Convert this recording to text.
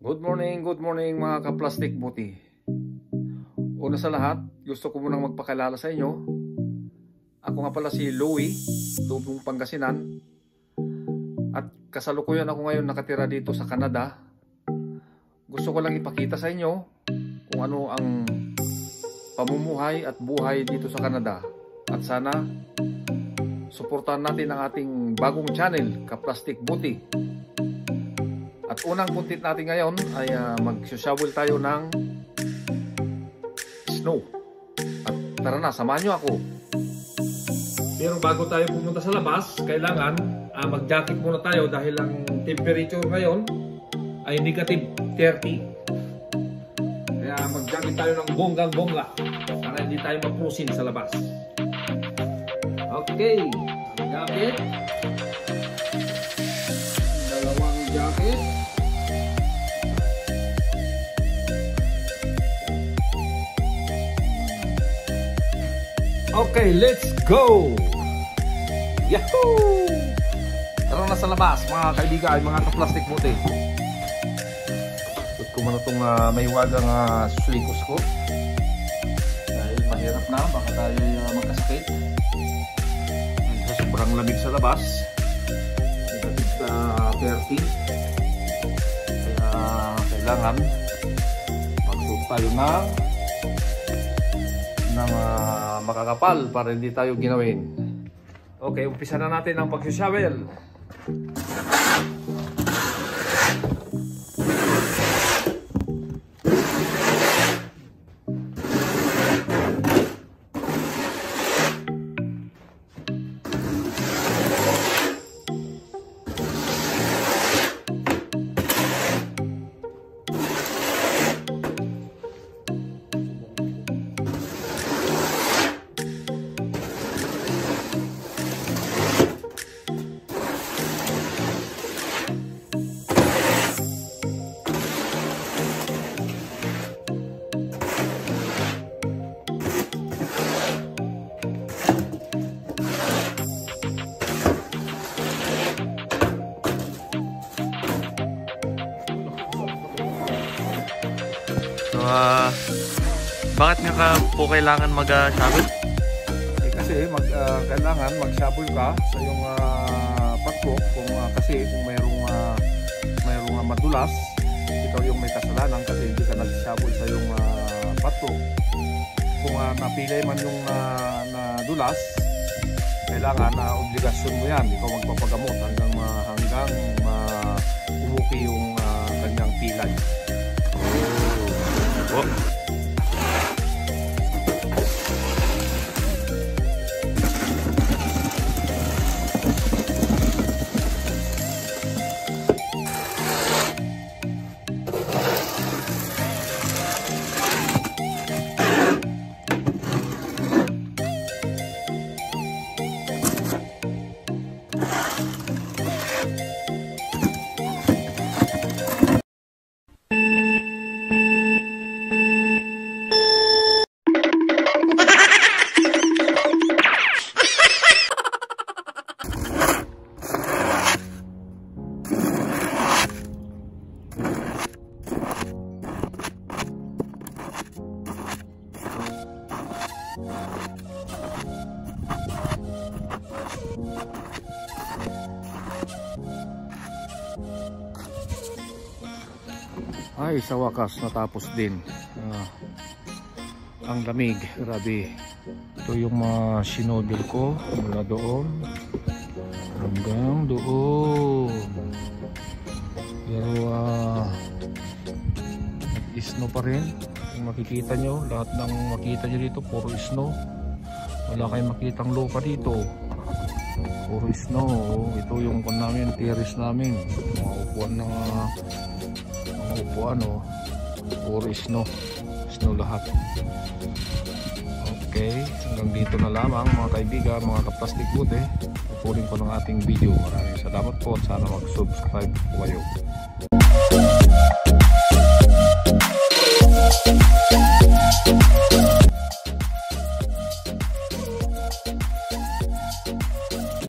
Good morning mga ka-plastic buti. Una sa lahat, gusto ko munang magpakilala sa inyo. Ako nga pala si Louie, Tubong Pangasinan. At kasalukuyan ako ngayon nakatira dito sa Canada. Gusto ko lang ipakita sa inyo kung ano ang pamumuhay at buhay dito sa Canada. At sana suportahan natin ang ating bagong channel, Ka-Plastic Buti. At unang content natin ngayon ay mag-shovel tayo ng snow. At tara na, samahan nyo ako. Pero bago tayo pumunta sa labas, kailangan mag-jacket muna tayo dahil ang temperature ngayon ay negative 30. Kaya mag-jacket tayo ng bonggang-bongga para hindi tayo maprusin sa labas. Okay, jacket. Dalawang jacket. Okay, let's go! Yahoo! Tara na sa labas, mga kaibigan, mga ka-plastic buti. Ito ko man itong mahiwagang sulikos ko. Dahil mahirap na, baka tayo magkasakit. Sa sobrang lamig sa labas. Negative 30. Kaya kailangan magsuot tayo ng makakapal para hindi tayo ginawin. Okay, umpisa na natin ang pag-shovel. Bakit nga ka po kailangan mag-shovel? Kasi kailangan mag-shovel ka sa iyong patwok kasi kung mayroong madulas, ikaw yung may kasalanan kasi hindi ka nag-shovel sa iyong patwok. Kung napilay man yung nadulas, kailangan obligasyon mo yan. Ikaw magpapagamot hanggang umuki yung kanyang pilay. Oh. Ay, sa wakas natapos din. Ang lamig, grabe. Ito yung mga sinodel ko mula doon hanggang doon. Pero snow pa rin. Kung makikita nyo, lahat ng makita nyo dito puro snow. Wala kayong makitang lupa dito, puro snow. Ito yung terrace namin, mga upuan ng puro snow lahat. Okay, hanggang dito na lamang mga kaibigan, mga ka-plastic buti. Pupunin ko ng ating video. Maraming salamat po at sana mag-subscribe po kayo.